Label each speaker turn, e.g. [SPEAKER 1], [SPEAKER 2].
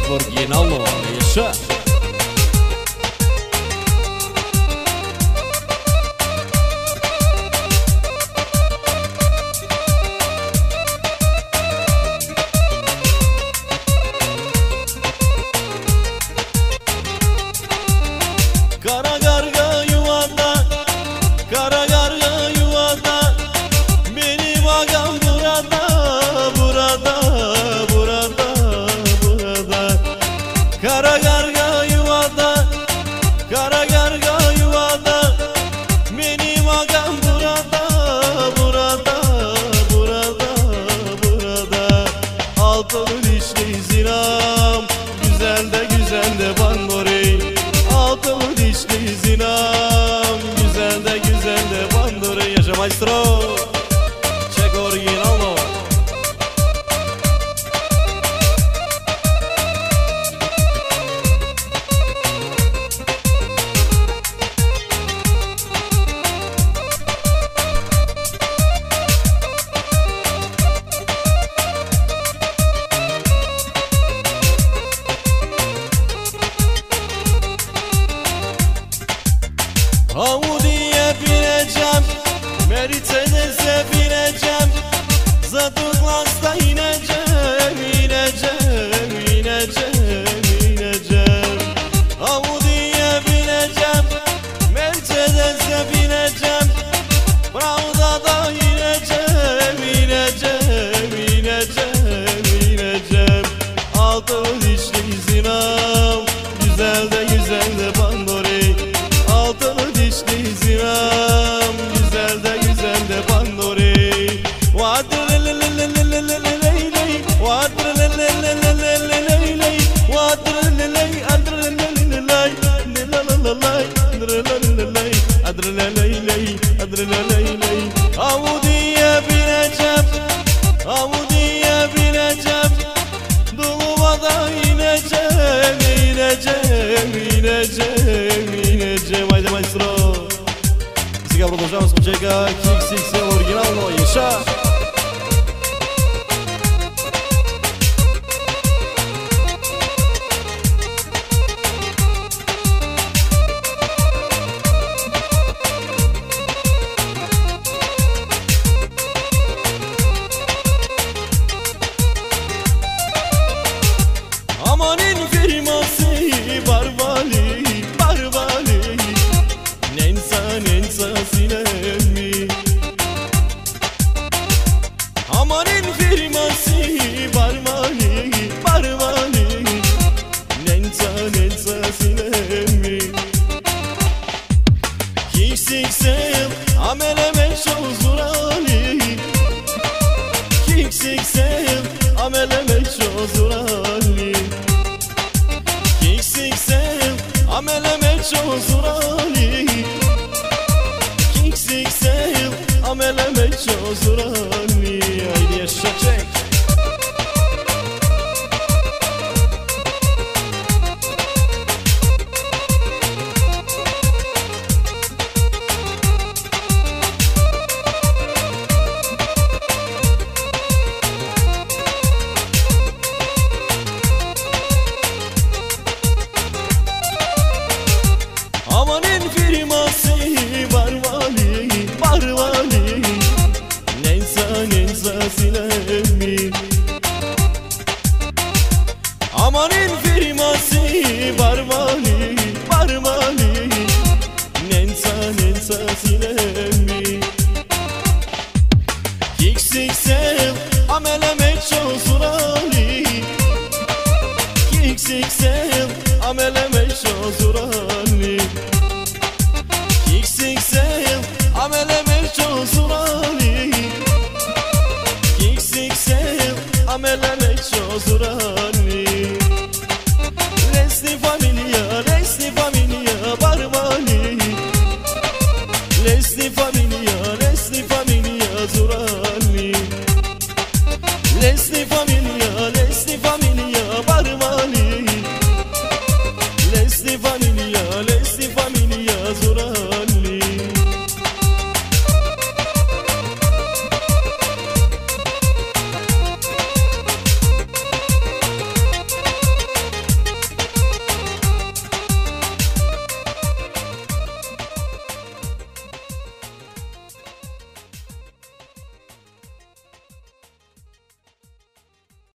[SPEAKER 1] Originalno, yaşa.
[SPEAKER 2] Kara karga yuvada, kara karga yuvada, benim ağam burada, burada, burada, burada. Kara karga yuvada, kara karga yuvada, benim ağam burada, burada, burada, burada. Altın dişli zinam, güzel de bandori. Altın dişli zinam, güzel de bandori. Yaşa maestro, çek originalno. Audi'ye bineceğim, Mercedes'e bineceğim, Zadoklaz'da ineceğim, ineceğim, ineceğim, ineceğim. Audi'ye bineceğim, Mercedes'e bineceğim, Pravda'da ineceğim, ineceğim, ineceğim, ineceğim. Altın dişli zinam, güzel de bandori. Altın dişli zinam, güzel de bandori. Vadır leleleleleleleley, vadır leleleleleleley, vadır leley, adreleleleley, lelalalay, adreleleley, adreleleley, adreleleley. Audi'ye bineceğim, Audi'ye bineceğim, Duluva'da ineceğim, ineceğim, ineceğim, ineceğim. Haydi maestro. Сега продължавам с Кучека, XXL оригинално, yaşa. Amanın firması Barbali, Barbali, Nensa sinemi. Amanın firması Barbali, Barbali, Nensa sinemi. XXL ameleme şozurali, XXL ameleme şozurali, XXL ameleme şozurali, XXL ameleme şozurali. Haydi yaşa çek.